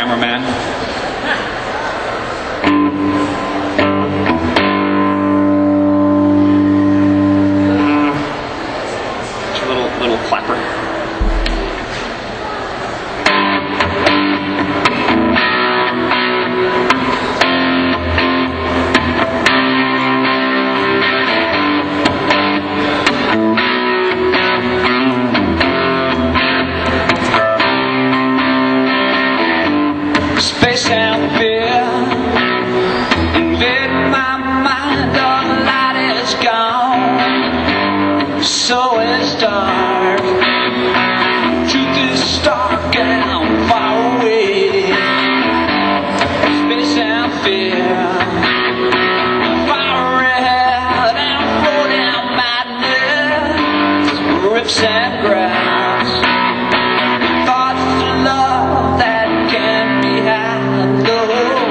cameraman. Little clapper. Space and fear invade my mind. All the light is gone, so is dark. Truth is stark and I'm far away. Space and fear, fire ahead and floating madness, rips and grabs, thoughts of love that can't be handled.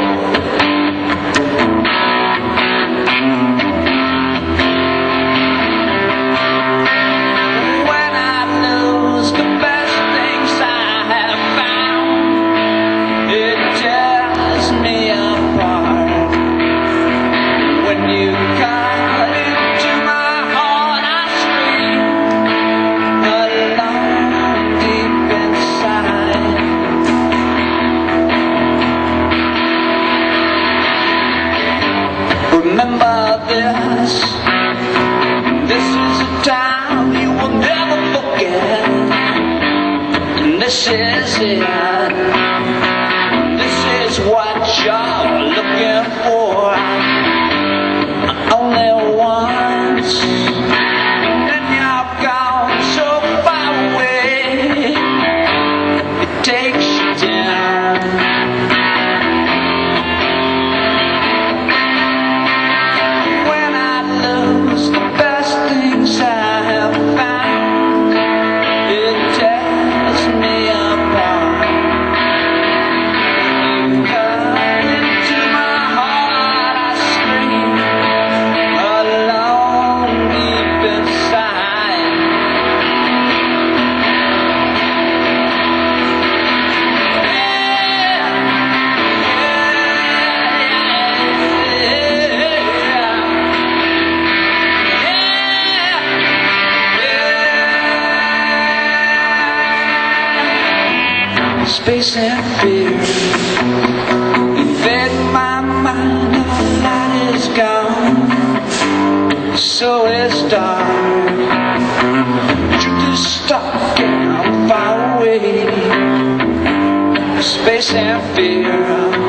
When I lose the best things I have found, it tears me apart. When you cut into my heart, I scream alone deep inside. Remember this, this is a time you will never forget. And this is it, this is what you're looking for. Only once, and then you're gone so far away. It takes you down. When I lose the best things I have found, it tears me apart. You cut into my heart, I scream alone deep inside. Space and fear invade my mind. All light is gone, so is dark. Truth is stuck and I'm far away. Space and fear.